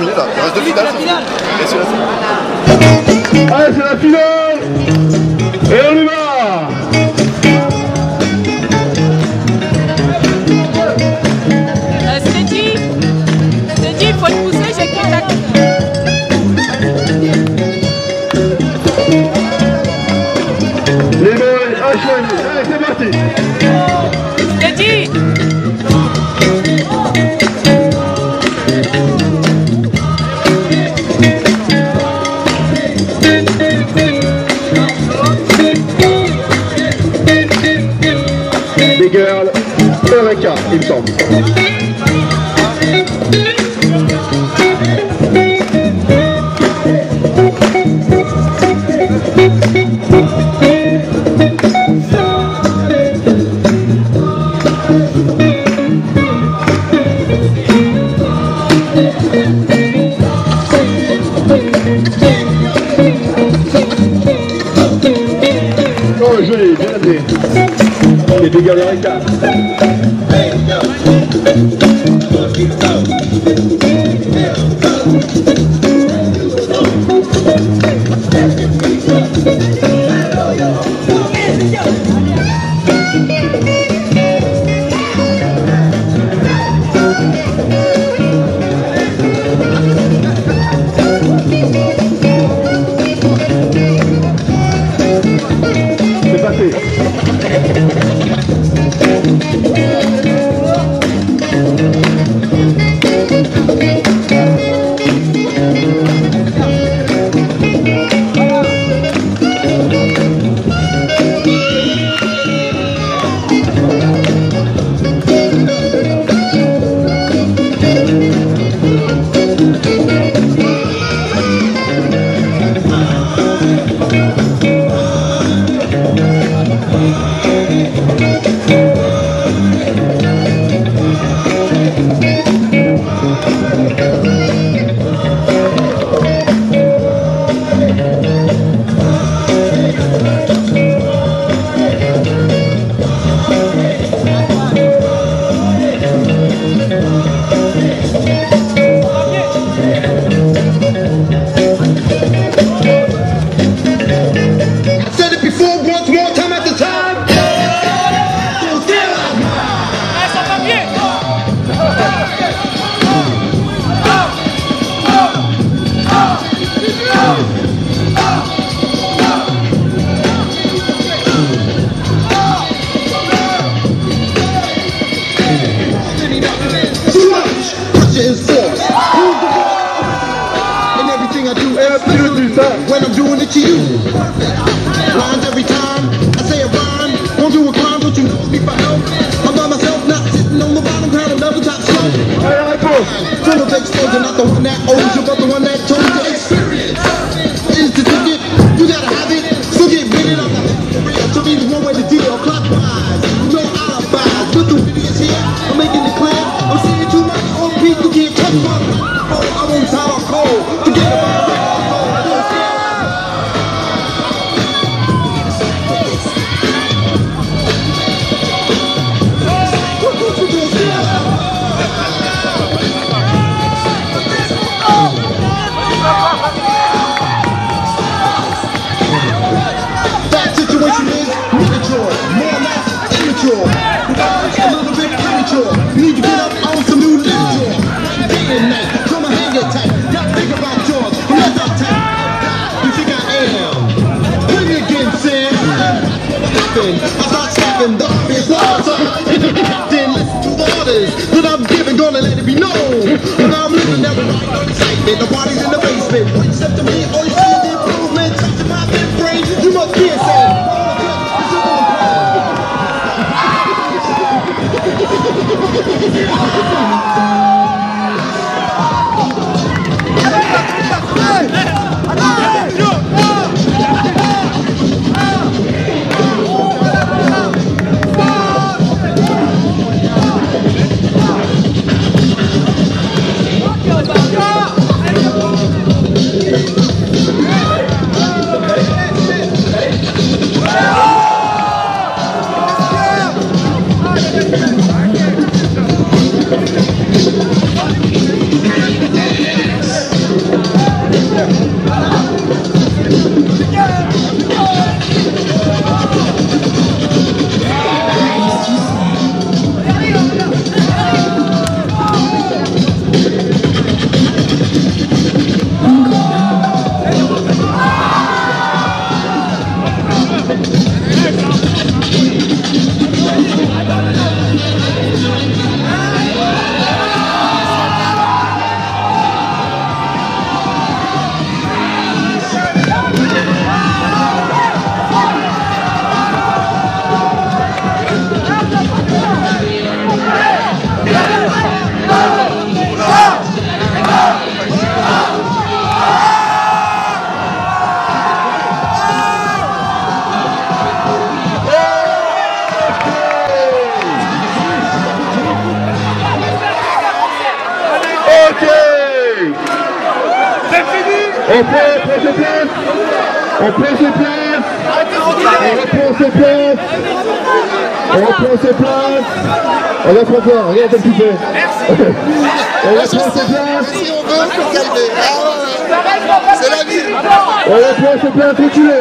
terminé là. Il reste 2 finales. Et c'est la finale. Allez, c'est la finale. Et on y va. Steady, il faut le pousser, j'ai qu'à la... Les boys, allez, c'est parti. Steady. Les girls, Eureka, il me semble. Oh, joli, bien amené. Les deux girls Eureka. C'est passé. When I'm doing it to you, lines every time I say a rhyme. Won't do a crime, don't you know me by now? I'm by myself, not sitting on the bottom, kind of level top shelf. Full of exposure, not the one that owes you, but the one that told you. Experience is the ticket. You gotta have it, so get ready. I'm not real. To me, the one way to deal, clockwise. No alibis, with the idiots here. I'm making it clear. I'm seeing too much on people can't touch my phone. I won't tie my cold. Forget about it. That situation is immature, more or less immature. A little bit premature. You need to get up on some new literature. Day and night, come and hang it tight. Not think about yours, I'm not that type. You think I am? Play me again, Sam. I start snapping the obvious laws. Then listen to the orders that I'm giving, gonna let it be known. When I'm living every night, excitement. The party's in the basement. One step to me, all you see is the improvement. Touching my brain, you must be insane. Go! On prend ses places. On prend ses places. On reprend ses places. On reprend ses places. Regarde François, regarde ce que tu fais. On reprend ses places. Si on veut, faut calmer. C'est la vie. On reprend ses places.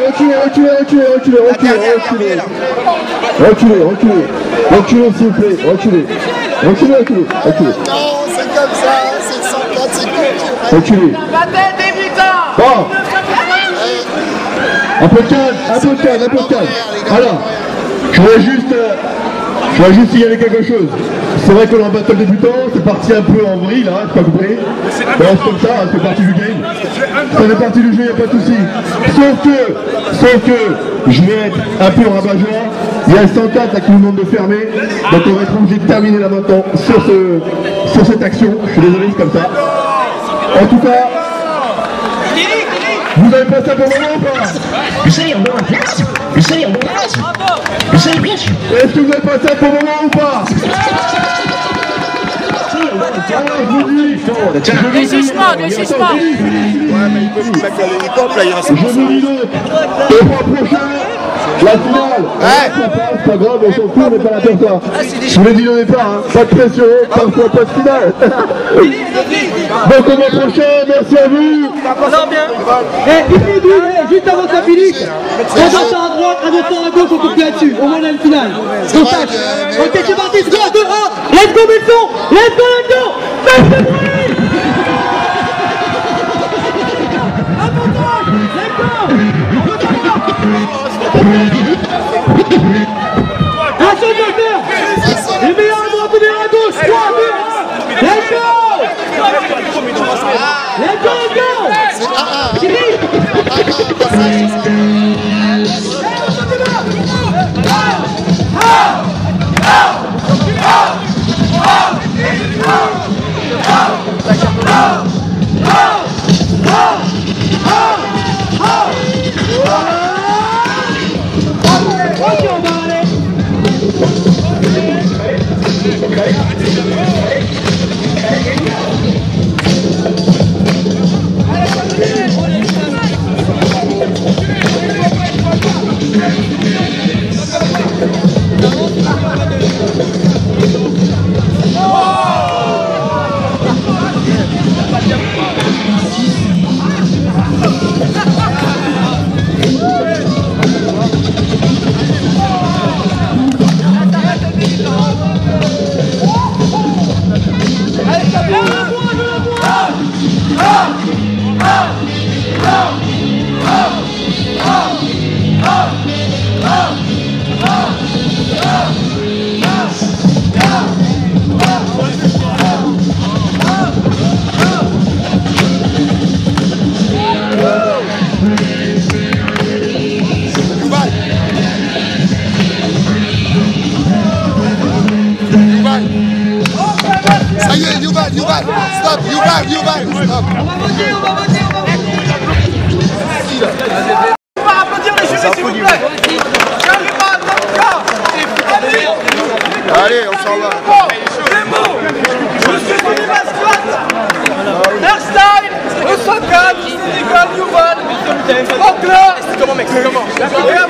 Reculez s'il vous plaît. Reculez. Non, c'est comme ça. C'est 104, c'est culturel. Reculez. Bon. Un peu de calme. Alors, je voudrais juste signaler quelque chose. C'est vrai que dans le battle débutant, c'est parti un peu en vrille, là, c'est pas compris. Mais c'est comme ça, c'est parti du game. Ça fait partie du jeu, il n'y a pas de souci. Sauf que, je vais être un peu en rabat-joie. Il y a le 104 là qui nous demande de fermer. Donc on va être obligé de terminer là maintenant sur cette action. Je suis désolé, c'est comme ça. En tout cas, vous avez passé un bon moment ou pas? Est-ce que vous avez passé un bon moment ou pas? Des jugements. Ouais, mais il peut nous mettre l'hélicoptère, là, il reste. Je vous dis donc, le mois prochain, la finale. C'est pas grave, on s'en fout, on n'est pas là pour ça. Je vous l'ai dit au départ, hein, pas de pression, parfois pas de finale. Donc au mois prochain, merci à vous. Et juste avant ça, Philippe, avançant à droite, avançant à gauche, on coupe là-dessus. Au moins on a une finale. Donc ça, ok, c'est parti, 3, 2, 1, let's go, Belson, let's go. Faites du bruit. Un seul docteur. Le meilleur à droite, le meilleur à gauche. 3, 2, 1. Let's go. Ça y est, Yuval, stop, Yuval, stop. On va voter. On va applaudir les jurés, s'il vous plaît. J'arrive pas à Allez, on s'en va. C'est bon. Je suis venu ma squat. Hairstyle, le 104, Yuval, Franklin. C'est comment, mec? C'est comment?